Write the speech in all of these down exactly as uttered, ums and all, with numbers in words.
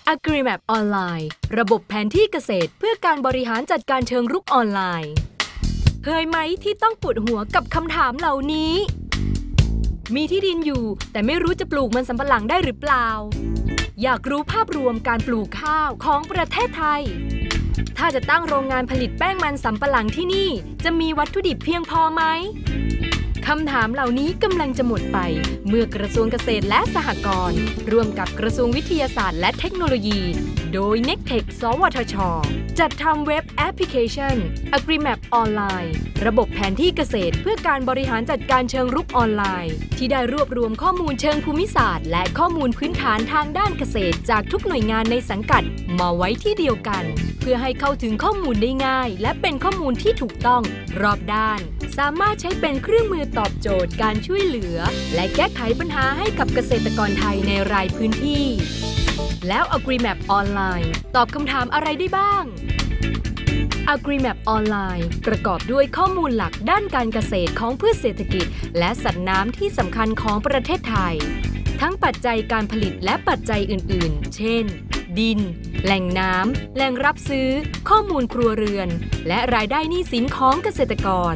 AgriMap ออนไลน์ระบบแผนที่เกษตรเพื่อการบริหารจัดการเชิงรุกออนไลน์เคยไหมที่ต้องปวดหัวกับคำถามเหล่านี้มีที่ดินอยู่แต่ไม่รู้จะปลูกมันสำปะหลังได้หรือเปล่าอยากรู้ภาพรวมการปลูกข้าวของประเทศไทยถ้าจะตั้งโรงงานผลิตแป้งมันสำปะหลังที่นี่จะมีวัตถุดิบเพียงพอไหมคำถามเหล่านี้กำลังจะหมดไปเมื่อกระทรวงเกษตรและสหกรณ์ร่วมกับกระทรวงวิทยาศาสตร์และเทคโนโลยีโดย เน็กเทค สวทช.จัดทำเว็บแอปพลิเคชัน AgriMap ออนไลน์ระบบแผนที่เกษตรเพื่อการบริหารจัดการเชิงรุกออนไลน์ที่ได้รวบรวมข้อมูลเชิงภูมิศาสตร์และข้อมูลพื้นฐานทางด้านเกษตรจากทุกหน่วยงานในสังกัดมาไว้ที่เดียวกันเพื่อให้เข้าถึงข้อมูลได้ง่ายและเป็นข้อมูลที่ถูกต้องรอบด้านสามารถใช้เป็นเครื่องมือตอบโจทย์การช่วยเหลือและแก้ไขปัญหาให้กับเกษตรกรไทยในรายพื้นที่แล้ว AgriMap ออนไลน์ตอบคำถามอะไรได้บ้าง AgriMap ออนไลน์ประกอบด้วยข้อมูลหลักด้านการเกษตรของพืชเศรษฐกิจและสัตว์น้ำที่สำคัญของประเทศไทยทั้งปัจจัยการผลิตและปัจจัยอื่นๆเช่นดินแหล่งน้ำแหล่งรับซื้อข้อมูลครัวเรือนและรายได้หนี้สินของเกษตรกร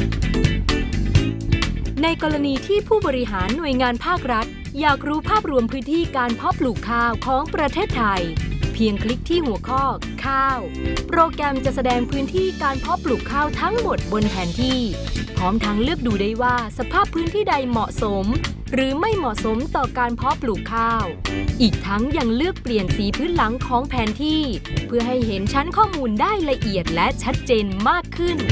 ในกรณีที่ผู้บริหารหน่วยงานภาครัฐอยากรู้ภาพรวมพื้นที่การเพาะปลูกข้าวของประเทศไทยเพียงคลิกที่หัวข้อข้าวโปรแกรมจะแสดงพื้นที่การเพาะปลูกข้าวทั้งหมดบนแผนที่พร้อมทั้งเลือกดูได้ว่าสภาพพื้นที่ใดเหมาะสมหรือไม่เหมาะสมต่อการเพาะปลูกข้าวอีกทั้งยังเลือกเปลี่ยนสีพื้นหลังของแผนที่เพื่อให้เห็นชั้นข้อมูลได้ละเอียดและชัดเจนมากขึ้น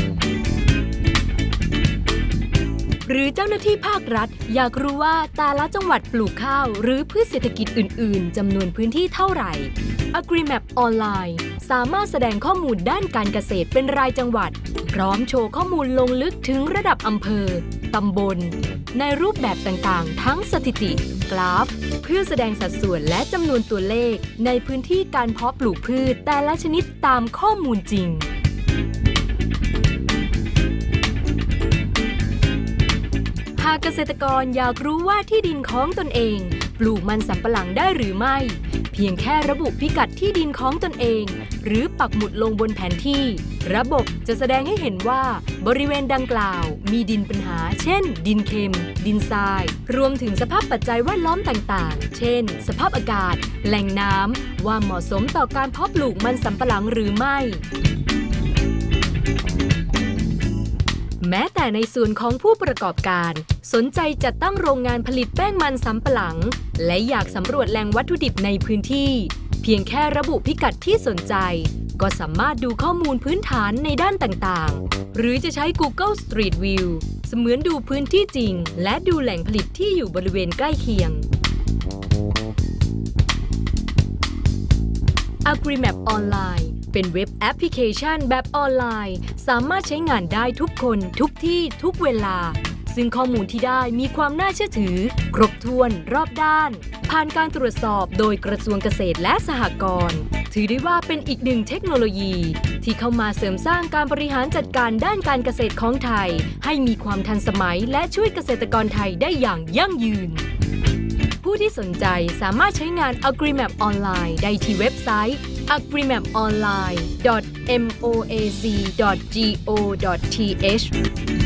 หรือเจ้าหน้าที่ภาครัฐอยากรู้ว่าแต่ละจังหวัดปลูกข้าวหรือพืชเศรษฐกิจอื่นๆจำนวนพื้นที่เท่าไหร่ AgriMap ออนไลน์สามารถแสดงข้อมูลด้านการเกษตรเป็นรายจังหวัดพร้อมโชว์ข้อมูลลงลึกถึงระดับอำเภอตำบลในรูปแบบต่างๆทั้งสถิติกราฟเพื่อแสดงสัดส่วนและจำนวนตัวเลขในพื้นที่การเพาะปลูกพืชแต่ละชนิดตามข้อมูลจริงหากเกษตรกรอยากรู้ว่าที่ดินของตนเองปลูกมันสำปะหลังได้หรือไม่เพียงแค่ระบุพิกัดที่ดินของตนเองหรือปักหมุดลงบนแผนที่ระบบจะแสดงให้เห็นว่าบริเวณดังกล่าวมีดินปัญหาเช่นดินเค็มดินทรายรวมถึงสภาพปัจจัยแวดล้อมต่างๆเช่นสภาพอากาศแหล่งน้ำว่าเหมาะสมต่อการเพาะปลูกมันสำปะหลังหรือไม่แม้แต่ในส่วนของผู้ประกอบการสนใจจัดตั้งโรงงานผลิตแป้งมันสำปะหลังและอยากสำรวจแหล่งวัตถุดิบในพื้นที่เพียงแค่ระบุพิกัดที่สนใจก็สามารถดูข้อมูลพื้นฐานในด้านต่างๆหรือจะใช้ Google Street View เสมือนดูพื้นที่จริงและดูแหล่งผลิตที่อยู่บริเวณใกล้เคียง AgriMap ออนไลน์เป็นเว็บแอปพลิเคชันแบบออนไลน์สามารถใช้งานได้ทุกคนทุกที่ทุกเวลาซึ่งข้อมูลที่ได้มีความน่าเชื่อถือครบถ้วนรอบด้านผ่านการตรวจสอบโดยกระทรวงเกษตรและสหกรณ์ถือได้ว่าเป็นอีกหนึ่งเทคโนโลยีที่เข้ามาเสริมสร้างการบริหารจัดการด้านการเกษตรของไทยให้มีความทันสมัยและช่วยเกษตรกรไทยได้อย่างยั่งยืนผู้ที่สนใจสามารถใช้งาน AgriMap ออนไลน์ได้ที่เว็บไซต์ agrimap online dot moac dot go dot th